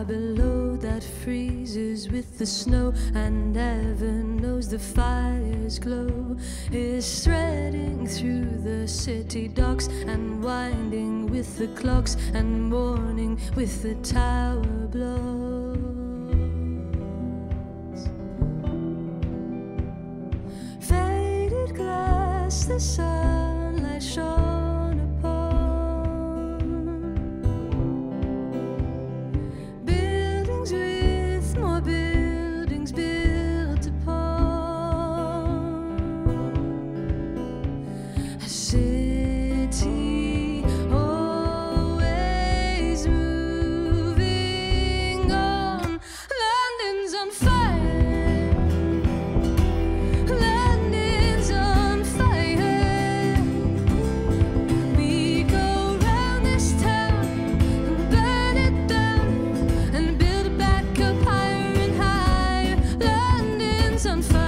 below that freezes with the snow, and heaven knows the fire's glow is threading through the city docks, and winding with the clocks, and morning with the tower blows. Faded glass, the sunlight shone upon, buildings with more buildings built upon, a city always moving on. London's on fire, London's on fire. We go round this town and burn it down and build it back up higher and higher. London's on fire.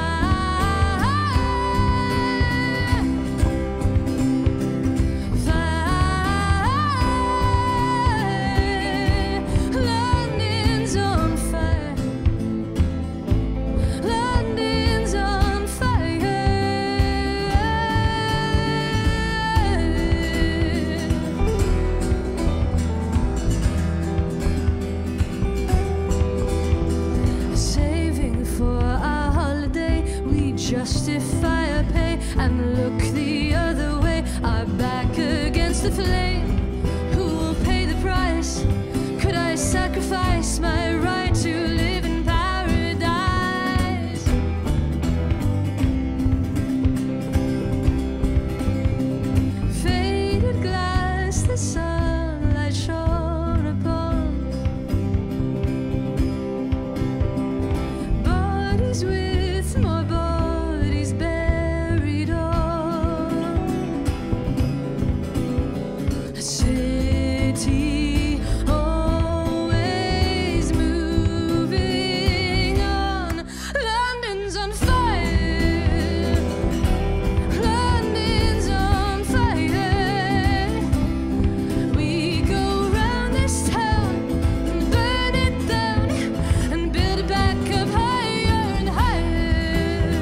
London's on fire. London's on fire. Saving for our holiday, we justify our pay and look the other way. Our back against the flame. Who will pay the price? Could I sacrifice my right to live in paradise? Faded glass, the sunlight shone upon, bodies with more bodies buried on, a city always moving on. London's on fire. London's on fire. We go round this town and burn it down and build it back up higher and higher.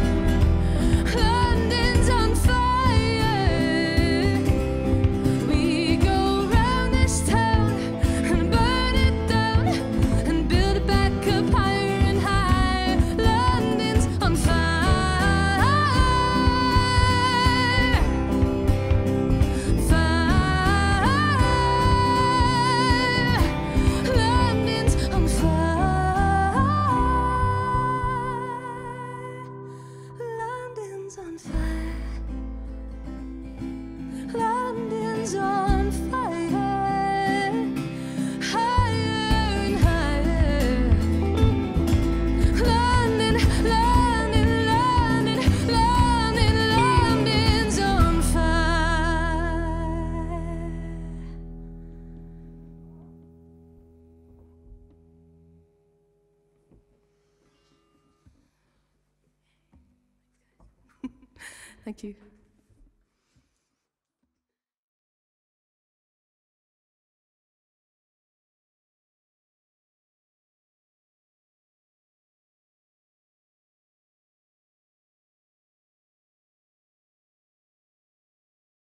London's on fire. We go round this town and burn it down and build it back up higher and higher. London's on fire. London's on fire. London's on fire. Higher and higher. London, London, London, London, London's on fire. Thank you.